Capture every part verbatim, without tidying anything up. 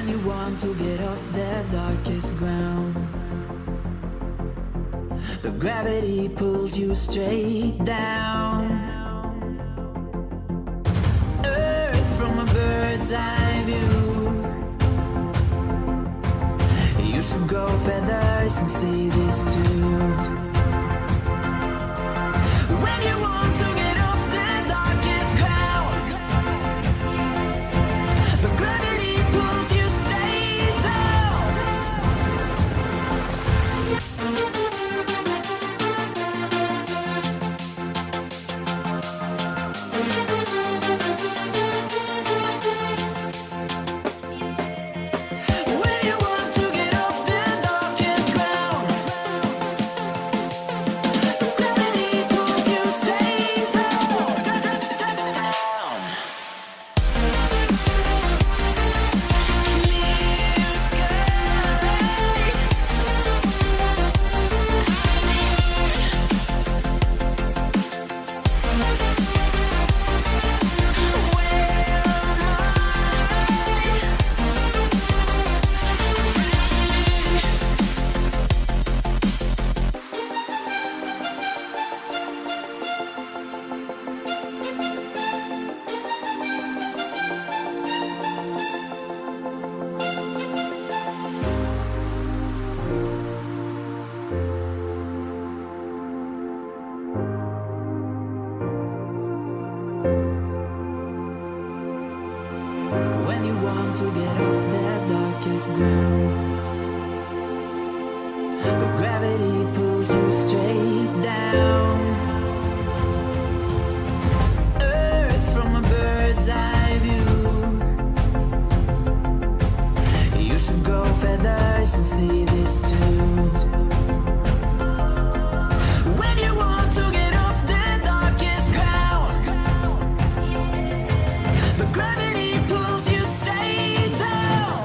When you want to get off the darkest ground, but gravity pulls you straight down. Earth from a bird's eye view. You should grow feathers and see this too. When you want to get off the darkest ground, but gravity pulls you straight down. When you want to get off the darkest ground, but gravity pulls you straight down, down. Clear sky. When you want to get off the darkest ground, but gravity pulls you straight down. Earth from a bird's eye view. You should grow feathers and see this too. When you want to get off the darkest ground, but gravity pulls you straight down.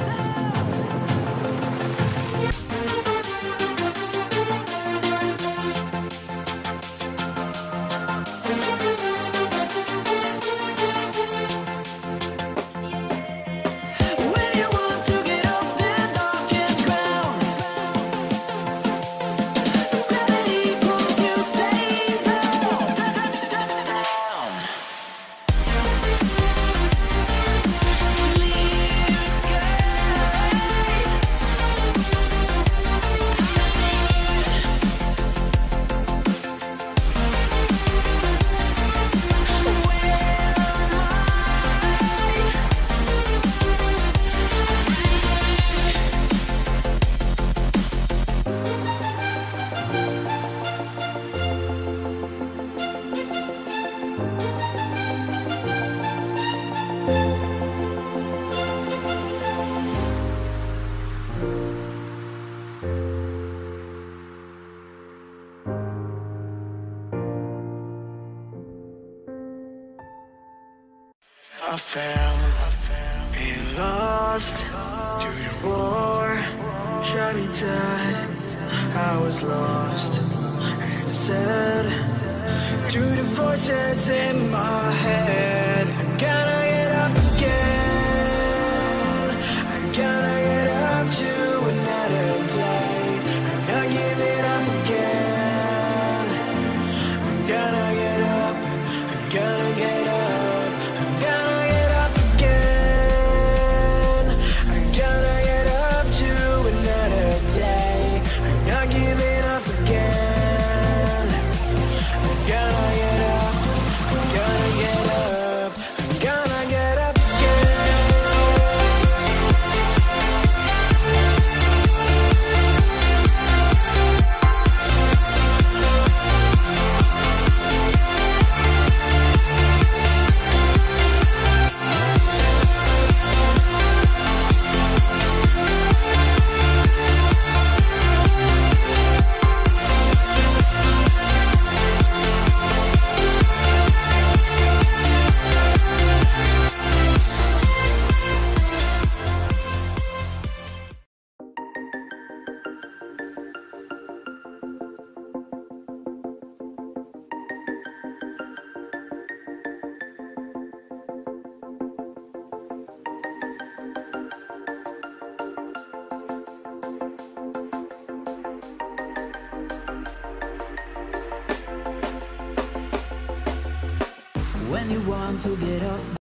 When you want to get off the darkest ground, but gravity pulls you straight down, down. Clear sky. I fell, been lost to the war, shot me dead. I was lost, and I said to the voices in my head, I gotta get up again. I gotta get up to another day. I'm not giving up again. I'm gonna get up. I'm gonna get up. I'm gonna get up again. I gotta get up to another day. I'm not giving up again. I'm gonna get up. I'm gonna get up. I'm gonna when you want to get off.